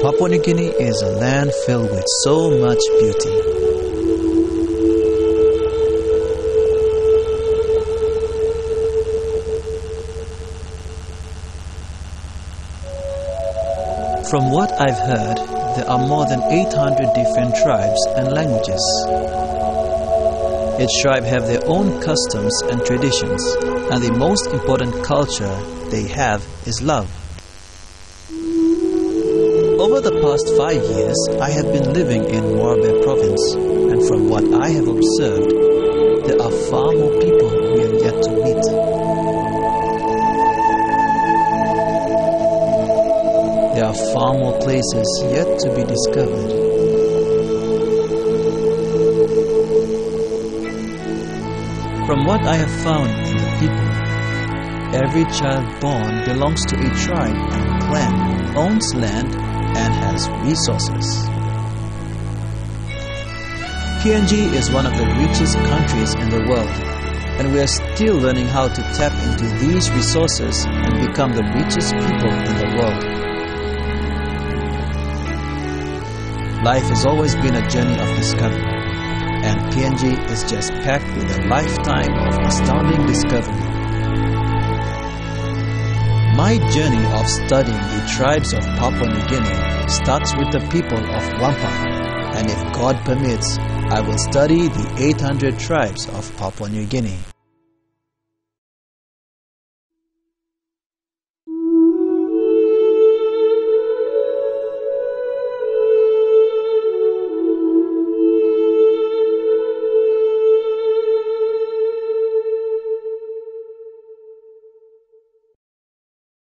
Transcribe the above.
Papua New Guinea is a land filled with so much beauty. From what I've heard, there are more than 800 different tribes and languages. Each tribe have their own customs and traditions, and the most important culture they have is love. Over the past 5 years, I have been living in Morabe province, and from what I have observed, there are far more people we are yet to meet. There are far more places yet to be discovered. From what I have found in the people, every child born belongs to a tribe and clan, owns land, and has resources. PNG is one of the richest countries in the world, and we are still learning how to tap into these resources and become the richest people in the world. Life has always been a journey of discovery, and PNG is just packed with a lifetime of astounding discovery. My journey of studying the tribes of Papua New Guinea starts with the people of Wampa, and if God permits, I will study the 800 tribes of Papua New Guinea.